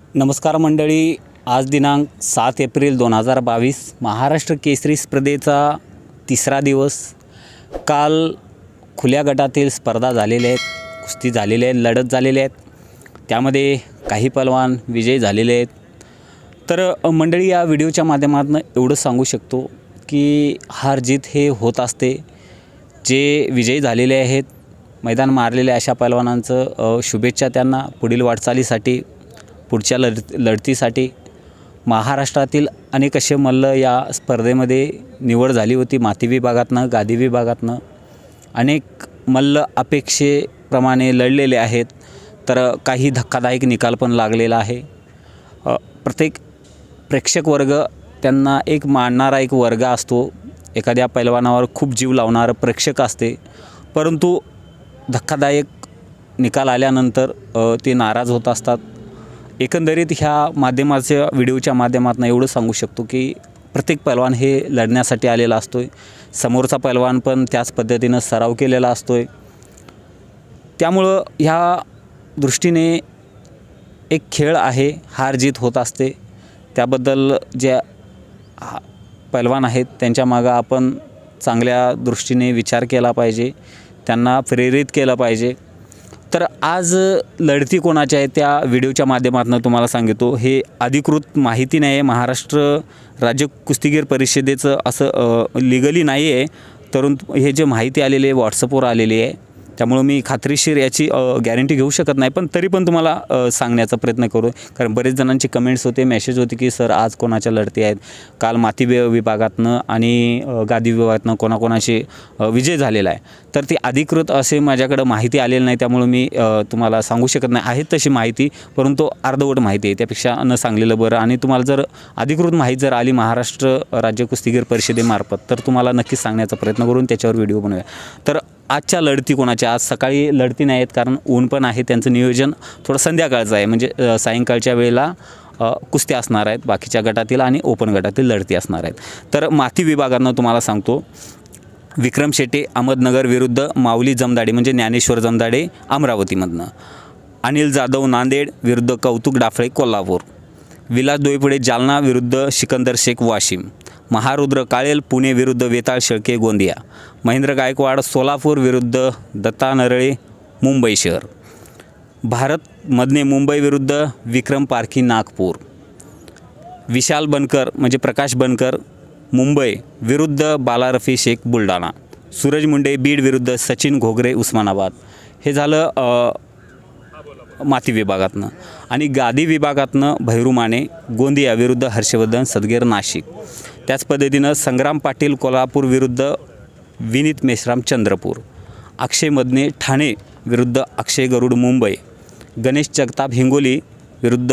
नमस्कार मंडळी, आज दिनांक 7 एप्रिल 2022 महाराष्ट्र केसरी स्पर्धेचा तिसरा दिवस। काल खुल्या गटातील स्पर्धा झालेल्या आहेत, कुस्ती झालेली आहे, लढत झालेली आहेत। त्यामध्ये काही पहलवान विजयी झालेले आहेत। तर मंडळी, या व्हिडिओच्या माध्यमातून एवढं सांगू शकतो की हार जीत हे होत असते। जे विजयी झालेले आहेत, मैदान मारलेले अशा पहलवानांचं शुभेच्छा त्यांना पुढील वाटचालीसाठी, पुढच्या लढतीसाठी। महाराष्ट्रातील अनेक असे मल्ल या स्पर्धेमध्ये निवड झाली होती। माती विभागातनं, गादी विभागातनं अनेक मल्ल अपेक्षेप्रमाणे लढलेले आहेत। तर काही धक्कादायक निकाल पण लागलेला आहे। प्रत्येक प्रेक्षक वर्ग त्यांना एक मानणारा एक वर्ग असतो। एखाद्या पैलवानावर खूप जीव लावणारं प्रेक्षक असते, परंतु धक्कादायक निकाल आल्यानंतर ते नाराज होत असतात। एकंदरीत ह्या व्हिडिओच्या माध्यमातून एवढं सांगू शकतो की प्रत्येक पैलवान हे लढण्यासाठी आलेला असतो। समोरचा पैलवान पण त्याच पद्धतीनं सराव केलेला असतो। त्यामुळं ह्या दृष्टीने एक खेळ आहे, हार जीत होत असते। त्याबद्दल जे पैलवान आहेत त्यांच्या मागं आपण चांगल्या दृष्टीने विचार केला पाहिजे, त्यांना प्रेरित केलं पाहिजे। तर आज लढती कोणाच्या आहेत त्या व्हिडिओच्या माध्यमातून तुम्हाला सांगतो। हे अधिकृत माहिती नाही आहे, महाराष्ट्र राज्य कुस्तीगीर परिषदेचं असं लीगली नाही आहे, परंतु हे जे माहिती आलेली आहे व्हॉट्सअपवर आलेली आहे। त्यामुळे मी खात्रीशीर याची गॅरंटी घेऊ शकत नाही, पण तरी पण तुम्हाला सांगण्याचा प्रयत्न करू। कारण बरेच जणांचे कमेंट्स होते, मेसेज होते की सर आज कोणाच्या लढती आहेत। काल माती विभागातनं आणि गादी विभागातनं कोणाकोणाचे विजय झालेला आहे। तर ती अधिकृत असे माझ्याकडे माहिती आलेली नाही, त्यामुळे मी तुम्हाला सांगू शकत नाही। आहेत तशी माहिती, परंतु अर्धवट माहिती आहे, त्यापेक्षा न सांगलेलं बरं। आणि तुम्हाला जर अधिकृत माहिती जर आली महाराष्ट्र राज्य कुस्तीगीर परिषदेमार्फत तर तुम्हाला नक्कीच सांगण्याचा प्रयत्न करून त्याच्यावर व्हिडिओ बनवूया। तर आजच्या लढती कोणाच्या? आज सकाळी लढती नाही आहेत, कारण ऊन पण आहे। त्यांचं नियोजन थोडं संध्याकाळचं आहे, म्हणजे सायंकाळच्या वेळेला कुस्त्या असणार आहेत, बाकीच्या गटातील आणि ओपन गटातील लढती असणार आहेत। तर माती विभागानं तुम्हाला सांगतो, विक्रम शेटे अहमदनगर विरुद्ध माऊली जमदाडे म्हणजे ज्ञानेश्वर जमदाडे अमरावतीमधनं, अनिल जाधव नांदेड विरुद्ध कौतुक डाफळे कोल्हापूर, विलास डोईपुडे जालना विरुद्ध सिकंदर शेख वाशिम, महारुद्र काळेल पुणे विरुद्ध वेताळ शेळके गोंदिया, महेंद्र गायकवाड सोलापूर विरुद्ध दत्ता नरळे मुंबई शहर, भारत मधने मुंबई विरुद्ध विक्रम पारखी नागपूर, विशाल बनकर म्हणजे प्रकाश बनकर मुंबई विरुद्ध बाला रफी शेख बुलढाणा, सूरज मुंडे बीड विरुद्ध सचिन घोगरे उस्मानाबाद। हे झालं माती विभागातनं। आणि गादी विभागातनं भैरू माने गोंदिया विरुद्ध हर्षवर्धन सदगीर नाशिक। त्याच पद्धतीनं संग्राम पाटील कोल्हापूर विरुद्ध विनीत मेश्राम चंद्रपूर, अक्षय मदने ठाणे विरुद्ध अक्षय गरुड मुंबई, गणेश जगताप हिंगोली विरुद्ध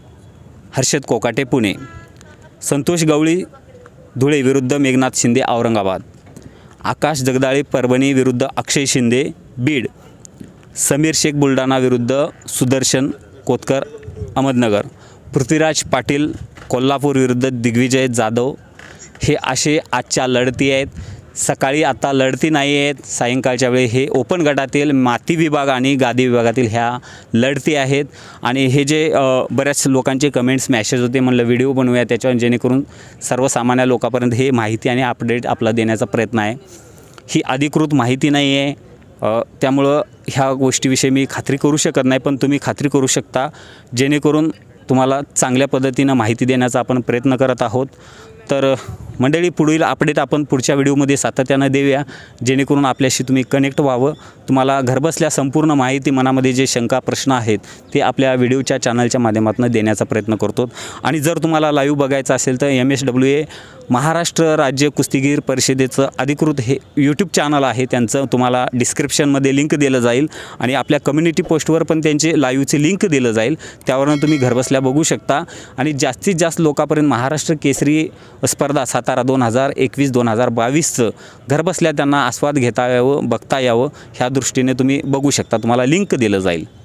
हर्षद कोकाटे पुणे, संतोष गवळी धुळे विरुद्ध मेघनाथ शिंदे औरंगाबाद, आकाश जगदाळे परभणी विरुद्ध अक्षय शिंदे बीड, समीर शेख बुलढाणा विरुद्ध सुदर्शन कोतकर अहमदनगर, पृथ्वीराज पाटील कोल्हापूर विरुद्ध दिग्विजय जाधव। हे असे आजच्या लढती आहेत। सकाळी आता लढती नाही आहेत, सायंकाळच्या वेळी हे ओपन गटातील माती विभाग आणि गादी विभागातील ह्या लढती आहेत। आणि हे जे बऱ्याच लोकांचे कमेंट्स मेसेज होते, म्हणलं व्हिडिओ बनवूया त्याच्यावर, जेणेकरून सर्वसामान्य लोकांपर्यंत हे माहिती आणि अपडेट आपला देण्याचा प्रयत्न आहे। ही अधिकृत माहिती नाही आहे, त्यामुळं ह्या गोष्टीविषयी मी खात्री करू शकत नाही, पण तुम्ही खात्री करू शकता, जेणेकरून तुम्हाला चांगल्या पद्धतीनं माहिती देण्याचा आपण प्रयत्न करत आहोत। तर मंडळी, पुढील अपडेट आपण पुढच्या व्हिडिओमध्ये सातत्यानं देऊया, जेणेकरून आपल्याशी तुम्ही कनेक्ट व्हावं। तुम्हाला घरबसल्या संपूर्ण माहिती, मनामध्ये जे शंका प्रश्न आहेत ते आपल्या व्हिडिओच्या चॅनलच्या माध्यमातून देण्याचा प्रयत्न करतो। आणि जर तुम्हाला लाईव्ह बघायचं असेल तर MSWA महाराष्ट्र राज्य कुस्तीगीर परिषदेचं अधिकृत हे यूट्यूब चॅनल आहे, त्यांचं तुम्हाला डिस्क्रिप्शनमध्ये लिंक दिलं जाईल आणि आपल्या कम्युनिटी पोस्टवर पण त्यांचे लाईव्हचे लिंक दिलं जाईल, त्यावरून तुम्ही घरबसल्या बघू शकता। आणि जास्तीत जास्त लोकांपर्यंत महाराष्ट्र केसरी स्पर्धा सातारा 2021-2022चं घरबसल्या त्यांना आस्वाद घेता यावं, बघता यावं, ह्या दृष्टीने तुम्ही बघू शकता, तुम्हाला लिंक दिलं जाईल।